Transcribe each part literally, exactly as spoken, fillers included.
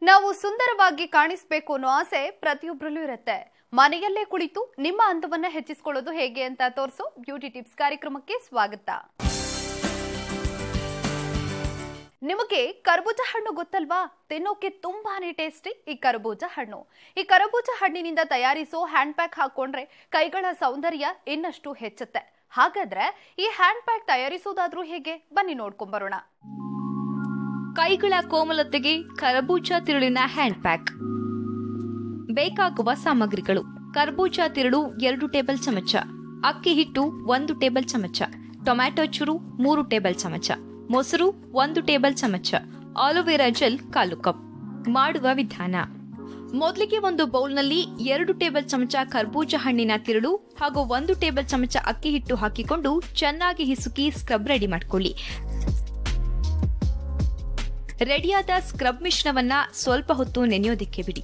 ನಾವು ಸುಂದರವಾಗಿ ಕಾಣಿಸಬೇಕು ಅನ್ನೋ ಆಸೆ ಪ್ರತಿಯೊಬ್ಬರಲ್ಲೂ ಇರುತ್ತೆ. ಮನೆಯಲ್ಲೇ ಕುಳಿತು ನಿಮ್ಮ ಅಂದವನ್ನ ಹೆಚ್ಚಿಸಿಕೊಳ್ಳೋದು ಹೇಗೆ ಅಂತ ತೋರಿಸೋ ಬ್ಯೂಟಿ ಟಿಪ್ಸ್ ಕಾರ್ಯಕ್ರಮಕ್ಕೆ ಸ್ವಾಗತ. ನಿಮಗೆ ಕರ್ಬೂಜ ಹಣ್ಣು ಗೊತ್ತಲ್ವಾ? ತಿನ್ನೋಕೆ ತುಂಬಾನೇ ಟೇಸ್ಟಿ ಈ ಕರ್ಬೂಜ ಹಣ್ಣು. ಈ ಕರ್ಬೂಜ ಹಣ್ಣಿನಿಂದ ತಯಾರಿಸೋ ಹ್ಯಾಂಡ್ ಪ್ಯಾಕ್ ಹಾಕೊಂಡ್ರೆ ಕೈಗಳ ಸೌಂದರ್ಯ ಇನ್ನಷ್ಟು ಹೆಚ್ಚುತ್ತೆ. ಹಾಗಾದ್ರೆ ಈ ಹ್ಯಾಂಡ್ ಪ್ಯಾಕ್ ತಯಾರಿಸೋದಾದ್ರೂ ಹೇಗೆ? ಬನ್ನಿ ನೋಡ್ಕೊಂಡ್ ಬರೋಣ. ಕೈಗಳ ಕೋಮಲತೆಗೆ ಕರ್ಬೂಜ ತಿರುಳಿನ ಹ್ಯಾಂಡ್ ಪ್ಯಾಕ್. ಬೇಕಾಗುವ ಸಾಮಗ್ರಿಗಳು: ಕರ್ಬೂಜ ತಿರುಳು ಎರಡು ಟೇಬಲ್ ಚಮಚ, ಅಕ್ಕಿ ಹಿಟ್ಟು ಒಂದು ಟೇಬಲ್ ಚಮಚ, ಟೊಮ್ಯಾಟೊ ಚೂರು ಮೂರು ಟೇಬಲ್ ಚಮಚ, ಮೊಸರು ಒಂದು ಟೇಬಲ್ ಚಮಚ, ಆಲೋವೆರಾ ಜೆಲ್ ಕಾಲು ಕಪ್. ಮಾಡುವ ವಿಧಾನ: ಮೊದಲಿಗೆ ಒಂದು ಬೌಲ್ನಲ್ಲಿ ಎರಡು ಟೇಬಲ್ ಚಮಚ ಕರ್ಬೂಜ ಹಣ್ಣಿನ ತಿರುಳು ಹಾಗೂ ಒಂದು ಟೇಬಲ್ ಚಮಚ ಅಕ್ಕಿ ಹಿಟ್ಟು ಹಾಕಿಕೊಂಡು ಚೆನ್ನಾಗಿ ಹಿಸುಕಿ ಸ್ಕ್ರಬ್ ರೆಡಿ ಮಾಡ್ಕೊಳ್ಳಿ. ರೆಡಿಯಾದ ಸ್ಕ್ರಬ್ ಮಿಶ್ರಣವನ್ನ ಸ್ವಲ್ಪ ಹೊತ್ತು ನೆನೆಯೋದಿಕ್ಕೆ ಬಿಡಿ.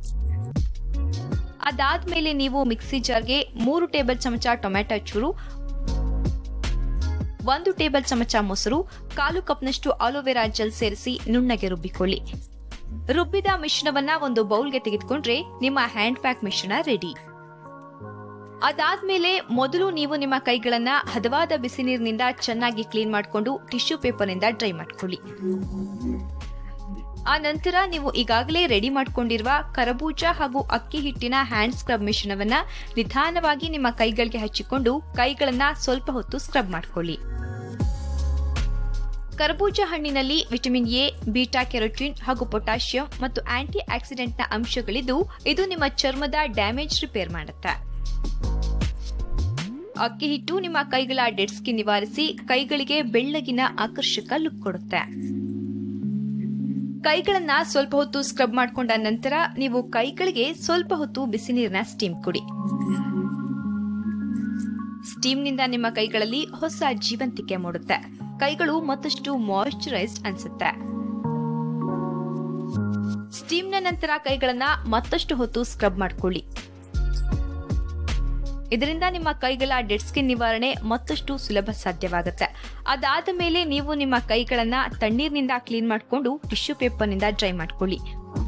ಅದಾದ್ಮೇಲೆ ನೀವು ಮಿಕ್ಸಿ ಜಾರ್ಗೆ ಮೂರು ಟೇಬಲ್ ಚಮಚ ಟೊಮ್ಯಾಟೊ ಚೂರು, ಒಂದು ಟೇಬಲ್ ಚಮಚ ಮೊಸರು, ಕಾಲು ಕಪ್ನಷ್ಟು ಆಲೋವೆರಾ ಜೆಲ್ ಸೇರಿಸಿ ನುಣ್ಣಗೆ ರುಬ್ಬಿಕೊಳ್ಳಿ. ರುಬ್ಬಿದ ಮಿಶ್ರಣವನ್ನ ಒಂದು ಬೌಲ್ಗೆ ತೆಗೆದುಕೊಂಡ್ರೆ ನಿಮ್ಮ ಹ್ಯಾಂಡ್ ಪ್ಯಾಕ್ ಮಿಶ್ರಣ ರೆಡಿ. ಅದಾದ್ಮೇಲೆ ಮೊದಲು ನೀವು ನಿಮ್ಮ ಕೈಗಳನ್ನ ಹದವಾದ ಬಿಸಿ ನೀರಿನಿಂದ ಚೆನ್ನಾಗಿ ಕ್ಲೀನ್ ಮಾಡಿಕೊಂಡು ಟಿಶ್ಯೂ ಪೇಪರ್ನಿಂದ ಡ್ರೈ ಮಾಡ್ಕೊಳ್ಳಿ. ಆ ನಂತರ ನೀವು ಈಗಾಗಲೇ ರೆಡಿ ಮಾಡ್ಕೊಂಡಿರುವ ಕರಬೂಜ ಹಾಗೂ ಅಕ್ಕಿ ಹಿಟ್ಟಿನ ಹ್ಯಾಂಡ್ ಸ್ಕ್ರಬ್ ಮಿಶ್ರಣವನ್ನ ನಿಧಾನವಾಗಿ ನಿಮ್ಮ ಕೈಗಳಿಗೆ ಹಚ್ಚಿಕೊಂಡು ಕೈಗಳನ್ನ ಸ್ವಲ್ಪ ಹೊತ್ತು ಸ್ಕ್ರಬ್ ಮಾಡ್ಕೊಳ್ಳಿ. ಕರ್ಬೂಜ ಹಣ್ಣಿನಲ್ಲಿ ವಿಟಮಿನ್ ಎ, ಬೀಟಾ ಕೆರೋಟಿನ್ ಹಾಗೂ ಪೊಟ್ಯಾಷಿಯಂ ಮತ್ತು ಆಂಟಿ ಆಕ್ಸಿಡೆಂಟ್ನ ಅಂಶಗಳಿದ್ದು ಇದು ನಿಮ್ಮ ಚರ್ಮದ ಡ್ಯಾಮೇಜ್ ರಿಪೇರ್ ಮಾಡುತ್ತೆ. ಅಕ್ಕಿ ಹಿಟ್ಟು ನಿಮ್ಮ ಕೈಗಳ ಡೆಡ್ ಸ್ಕಿನ್ ನಿವಾರಿಸಿ ಕೈಗಳಿಗೆ ಬೆಳ್ಳಗಿನ ಆಕರ್ಷಕ ಲುಕ್ ಕೊಡುತ್ತೆ. ಕೈಗಳನ್ನ ಸ್ವಲ್ಪ ಹೊತ್ತು ಸ್ಕ್ರಬ್ ಮಾಡಿಕೊಂಡ ನಂತರ ನೀವು ಕೈಗಳಿಗೆ ಸ್ವಲ್ಪ ಹೊತ್ತು ಬಿಸಿ ನೀರಿನ ಸ್ಟೀಮ್ ಕೊಡಿ. ಸ್ಟೀಮ್ನಿಂದ ನಿಮ್ಮ ಕೈಗಳಲ್ಲಿ ಹೊಸ ಜೀವಂತಿಕೆ ಮೂಡುತ್ತೆ. ಕೈಗಳು ಮತ್ತಷ್ಟು ಮಾಯಿಶ್ಚರೈಸ್ಡ್ ಅನ್ಸುತ್ತೆ. ಸ್ಟೀಮ್ನ ನಂತರ ಕೈಗಳನ್ನ ಮತ್ತಷ್ಟು ಹೊತ್ತು ಸ್ಕ್ರಬ್ ಮಾಡ್ಕೊಳ್ಳಿ. ಇದರಿಂದ ನಿಮ್ಮ ಕೈಗಳ ಡೆಡ್ ಸ್ಕಿನ್ ನಿವಾರಣೆ ಮತ್ತಷ್ಟು ಸುಲಭ ಸಾಧ್ಯವಾಗುತ್ತೆ. ಅದಾದ ಮೇಲೆ ನೀವು ನಿಮ್ಮ ಕೈಗಳನ್ನ ತಣ್ಣೀರಿನಿಂದ ಕ್ಲೀನ್ ಮಾಡಿಕೊಂಡು ಟಿಶ್ಯೂ ಪೇಪರ್ನಿಂದ ಡ್ರೈ ಮಾಡ್ಕೊಳ್ಳಿ.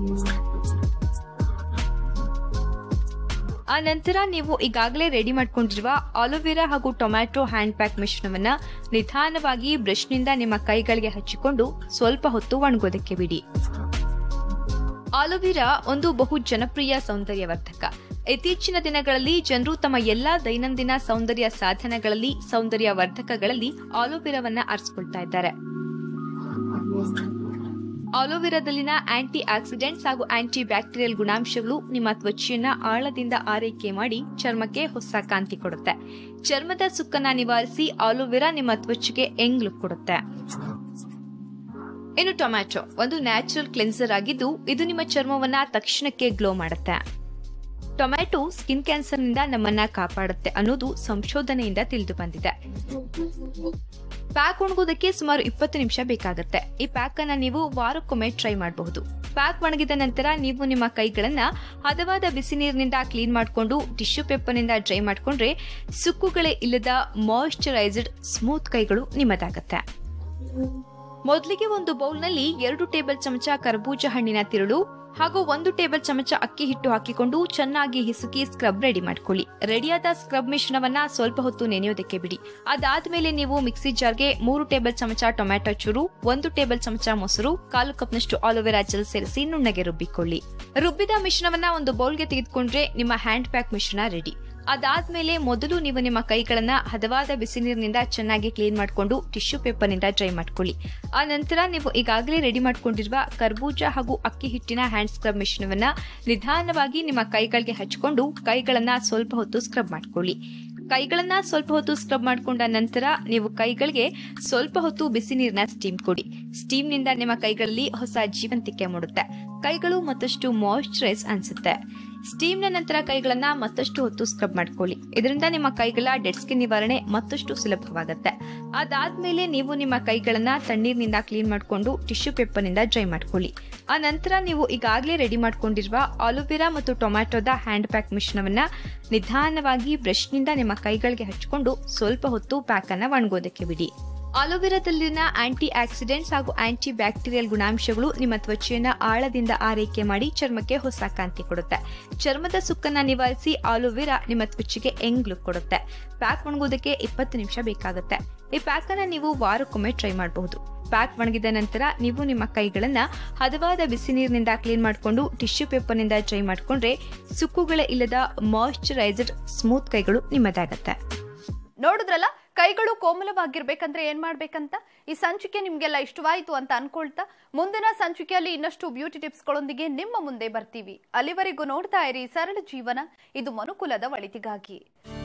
ಆ ನಂತರ ನೀವು ಈಗಾಗಲೇ ರೆಡಿ ಮಾಡ್ಕೊಂಡಿರುವ ಆಲೋವೆರಾ ಹಾಗೂ ಟೊಮ್ಯಾಟೊ ಹ್ಯಾಂಡ್ ಪ್ಯಾಕ್ ಮಿಶ್ರಣವನ್ನ ನಿಧಾನವಾಗಿ ಬ್ರಷ್ನಿಂದ ನಿಮ್ಮ ಕೈಗಳಿಗೆ ಹಚ್ಚಿಕೊಂಡು ಸ್ವಲ್ಪ ಹೊತ್ತು ಒಣಗೋದಕ್ಕೆ ಬಿಡಿ. ಆಲೋವೆರಾ ಒಂದು ಬಹು ಜನಪ್ರಿಯ ಸೌಂದರ್ಯವರ್ಧಕ. ಇತ್ತೀಚಿನ ದಿನಗಳಲ್ಲಿ ಜನರು ತಮ್ಮ ಎಲ್ಲಾ ದೈನಂದಿನ ಸೌಂದರ್ಯ ಸಾಧನಗಳಲ್ಲಿ, ಸೌಂದರ್ಯ ವರ್ಧಕಗಳಲ್ಲಿ ಆಲೋವೆರಾವನ್ನ ಅರಿಸಿಕೊಳ್ತಾ ಇದ್ದಾರೆ. ಆಲೋವೆರಾದಲ್ಲಿನ ಆಂಟಿ ಆಕ್ಸಿಡೆಂಟ್ಸ್ ಹಾಗೂ ಆಂಟಿ ಬ್ಯಾಕ್ಟೀರಿಯಲ್ ಗುಣಾಂಶಗಳು ನಿಮ್ಮ ತ್ವಚೆಯನ್ನ ಆಳದಿಂದ ಆರೈಕೆ ಮಾಡಿ ಚರ್ಮಕ್ಕೆ ಹೊಸ ಕಾಂತಿ ಕೊಡುತ್ತೆ. ಚರ್ಮದ ಸುಕ್ಕನ್ನ ನಿವಾರಿಸಿ ಆಲೋವೆರಾ ನಿಮ್ಮ ತ್ವಚೆಗೆ ಯಂಗ್ ಲುಕ್ ಕೊಡುತ್ತೆ. ಇನ್ನು ಟೊಮ್ಯಾಟೊ ಒಂದು ನ್ಯಾಚುರಲ್ ಕ್ಲೆನ್ಸರ್ ಆಗಿದ್ದು ಇದು ನಿಮ್ಮ ಚರ್ಮವನ್ನ ತಕ್ಷಣಕ್ಕೆ ಗ್ಲೋ ಮಾಡುತ್ತೆ. ಟೊಮ್ಯಾಟೊ ಸ್ಕಿನ್ ಕ್ಯಾನ್ಸರ್ ನಿಂದ ನಮ್ಮನ್ನ ಕಾಪಾಡುತ್ತೆ ಅನ್ನೋದು ಸಂಶೋಧನೆಯಿಂದ ತಿಳಿದು ಬಂದಿದೆ. ಪ್ಯಾಕ್ ಒಣಗೋದಕ್ಕೆ ಸುಮಾರು ಇಪ್ಪತ್ತು ನಿಮಿಷ ಬೇಕಾಗುತ್ತೆ. ಈ ಪ್ಯಾಕ್ ಅನ್ನ ನೀವು ವಾರಕ್ಕೊಮ್ಮೆ ಟ್ರೈ ಮಾಡಬಹುದು. ಪ್ಯಾಕ್ ಒಣಗಿದ ನಂತರ ನೀವು ನಿಮ್ಮ ಕೈಗಳನ್ನ ಹದವಾದ ಬಿಸಿ ನೀರಿನಿಂದ ಕ್ಲೀನ್ ಮಾಡಿಕೊಂಡು ಟಿಶ್ಯೂ ಪೇಪರ್ನಿಂದ ಡ್ರೈ ಮಾಡಿಕೊಂಡ್ರೆ ಸುಕ್ಕುಗಳೇ ಇಲ್ಲದ ಮಾಯಿಶ್ಚರೈಸ್ಡ್ ಸ್ಮೂತ್ ಕೈಗಳು ನಿಮ್ಮದಾಗತ್ತೆ. ಮೊದಲಿಗೆ ಒಂದು ಬೌಲ್ನಲ್ಲಿ ಎರಡು ಟೇಬಲ್ ಚಮಚ ಕರ್ಬೂಜ ಹಣ್ಣಿನ ತಿರುಳು ಹಾಗೂ ಒಂದು ಟೇಬಲ್ ಚಮಚ ಅಕ್ಕಿ ಹಿಟ್ಟು ಹಾಕಿಕೊಂಡು ಚೆನ್ನಾಗಿ ಹಿಸುಕಿ ಸ್ಕ್ರಬ್ ರೆಡಿ ಮಾಡ್ಕೊಳ್ಳಿ. ರೆಡಿಯಾದ ಸ್ಕ್ರಬ್ ಮಿಶ್ರಣವನ್ನ ಸ್ವಲ್ಪ ಹೊತ್ತು ನೆನೆಯೋದಕ್ಕೆ ಬಿಡಿ. ಅದಾದ್ಮೇಲೆ ನೀವು ಮಿಕ್ಸಿ ಜಾರ್ಗೆ ಮೂರು ಟೇಬಲ್ ಚಮಚ ಟೊಮ್ಯಾಟೊ ಚೂರು, ಒಂದು ಟೇಬಲ್ ಚಮಚ ಮೊಸರು, ಕಾಲು ಕಪ್ನಷ್ಟು ಆಲೋವೆರಾ ಜೆಲ್ ಸೇರಿಸಿ ನುಣ್ಣಗೆ ರುಬ್ಬಿಕೊಳ್ಳಿ. ರುಬ್ಬಿದ ಮಿಶ್ರಣವನ್ನ ಒಂದು ಬೌಲ್ಗೆ ತೆಗೆದುಕೊಂಡ್ರೆ ನಿಮ್ಮ ಹ್ಯಾಂಡ್ ಪ್ಯಾಕ್ ಮಿಶ್ರಣ ರೆಡಿ. ಅದಾದ್ಮೇಲೆ ಮೊದಲು ನೀವು ನಿಮ್ಮ ಕೈಗಳನ್ನ ಹದವಾದ ಬಿಸಿ ನೀರಿನಿಂದ ಚೆನ್ನಾಗಿ ಕ್ಲೀನ್ ಮಾಡಿಕೊಂಡು ಟಿಶ್ಯೂ ಪೇಪರ್ನಿಂದ ಡ್ರೈ ಮಾಡ್ಕೊಳ್ಳಿ. ಆ ನಂತರ ನೀವು ಈಗಾಗಲೇ ರೆಡಿ ಮಾಡ್ಕೊಂಡಿರುವ ಕರ್ಬೂಜ ಹಾಗೂ ಅಕ್ಕಿ ಹಿಟ್ಟಿನ ಹ್ಯಾಂಡ್ ಸ್ಕ್ರಬ್ ಮಿಶ್ರಣವನ್ನ ನಿಧಾನವಾಗಿ ನಿಮ್ಮ ಕೈಗಳಿಗೆ ಹಚ್ಕೊಂಡು ಕೈಗಳನ್ನ ಸ್ವಲ್ಪ ಹೊತ್ತು ಸ್ಕ್ರಬ್ ಮಾಡ್ಕೊಳ್ಳಿ. ಕೈಗಳನ್ನ ಸ್ವಲ್ಪ ಹೊತ್ತು ಸ್ಕ್ರಬ್ ಮಾಡಿಕೊಂಡ ನಂತರ ನೀವು ಕೈಗಳಿಗೆ ಸ್ವಲ್ಪ ಹೊತ್ತು ಬಿಸಿ ನೀರಿನ ಸ್ಟೀಮ್ ಕೊಡಿ. ಸ್ಟೀಮ್ ನಿಂದ ನಿಮ್ಮ ಕೈಗಳಲ್ಲಿ ಹೊಸ ಜೀವಂತಿಕೆ ಮೂಡುತ್ತೆ. ಕೈಗಳು ಮತ್ತಷ್ಟು ಮಾಯಿಶ್ಚರೈಸ್ ಅನ್ಸುತ್ತೆ. ಸ್ಟೀಮ್ ನ ನಂತರ ಕೈಗಳನ್ನ ಮತ್ತಷ್ಟು ಹೊತ್ತು ಸ್ಕ್ರಬ್ ಮಾಡ್ಕೊಳ್ಳಿ. ಇದರಿಂದ ನಿಮ್ಮ ಕೈಗಳ ಡೆಡ್ ಸ್ಕಿನ್ ನಿವಾರಣೆ ಮತ್ತಷ್ಟು ಸುಲಭವಾಗುತ್ತೆ. ಅದಾದ್ಮೇಲೆ ನೀವು ನಿಮ್ಮ ಕೈಗಳನ್ನ ತಣ್ಣೀರಿನಿಂದ ಕ್ಲೀನ್ ಮಾಡಿಕೊಂಡು ಟಿಶ್ಯೂ ಪೇಪರ್ನಿಂದ ಡ್ರೈ ಮಾಡ್ಕೊಳ್ಳಿ. ಆ ನಂತರ ನೀವು ಈಗಾಗಲೇ ರೆಡಿ ಮಾಡ್ಕೊಂಡಿರುವ ಆಲೋವೆರಾ ಮತ್ತು ಟೊಮ್ಯಾಟೊದ ಹ್ಯಾಂಡ್ ಪ್ಯಾಕ್ ಮಿಶ್ರಣವನ್ನ ನಿಧಾನವಾಗಿ ಬ್ರಷ್ನಿಂದ ನಿಮ್ಮ ಕೈಗಳಿಗೆ ಹಚ್ಚಿಕೊಂಡು ಸ್ವಲ್ಪ ಹೊತ್ತು ಪ್ಯಾಕ್ ಅನ್ನ ಒಣಗೋದಕ್ಕೆ ಬಿಡಿ. ಆಲೋವೆರಾದಲ್ಲಿನ ಆಂಟಿ ಆಕ್ಸಿಡೆಂಟ್ಸ್ ಹಾಗೂ ಆಂಟಿ ಬ್ಯಾಕ್ಟೀರಿಯಲ್ ಗುಣಾಂಶಗಳು ನಿಮ್ಮ ತ್ವಚೆಯನ್ನ ಆಳದಿಂದ ಆರೈಕೆ ಮಾಡಿ ಚರ್ಮಕ್ಕೆ ಹೊಸ ಕಾಂತಿ ಕೊಡುತ್ತೆ. ಚರ್ಮದ ಸುಕ್ಕನ್ನ ನಿವಾರಿಸಿ ಆಲೋವೆರಾ ನಿಮ್ಮ ತ್ವಚೆಗೆ ಯಂಗ್ ಲುಕ್ ಕೊಡುತ್ತೆ. ಪ್ಯಾಕ್ ಒಣಗೋದಕ್ಕೆ ಇಪ್ಪತ್ತು ನಿಮಿಷ ಬೇಕಾಗುತ್ತೆ. ಈ ಪ್ಯಾಕ್ ಅನ್ನ ನೀವು ವಾರಕ್ಕೊಮ್ಮೆ ಟ್ರೈ ಮಾಡಬಹುದು. ಪ್ಯಾಕ್ ಒಣಗಿದ ನಂತರ ನೀವು ನಿಮ್ಮ ಕೈಗಳನ್ನ ಹದವಾದ ಬಿಸಿ ನೀರಿನಿಂದ ಕ್ಲೀನ್ ಮಾಡಿಕೊಂಡು ಟಿಶ್ಯೂ ಪೇಪರ್ನಿಂದ ಡ್ರೈ ಮಾಡಿಕೊಂಡ್ರೆ ಸುಕ್ಕುಗಳ ಇಲ್ಲದ ಮಾಯಿಶ್ಚರೈಸರ್ ಸ್ಮೂತ್ ಕೈಗಳು ನಿಮ್ಮದಾಗತ್ತೆ. ನೋಡಿದ್ರಲ್ಲ, ಕೈಗಳು ಕೋಮಲವಾಗಿರ್ಬೇಕಂದ್ರೆ ಏನ್ ಮಾಡ್ಬೇಕಂತ. ಈ ಸಂಚಿಕೆ ನಿಮ್ಗೆಲ್ಲ ಇಷ್ಟವಾಯಿತು ಅಂತ ಅನ್ಕೊಳ್ತಾ ಮುಂದಿನ ಸಂಚಿಕೆಯಲ್ಲಿ ಇನ್ನಷ್ಟು ಬ್ಯೂಟಿ ಟಿಪ್ಸ್ಗಳೊಂದಿಗೆ ನಿಮ್ಮ ಮುಂದೆ ಬರ್ತೀವಿ. ಅಲ್ಲಿವರೆಗೂ ನೋಡ್ತಾ ಇರಿ ಸರಳ ಜೀವನ, ಇದು ಮನುಕುಲದ ಒಳಿತಿಗಾಗಿ.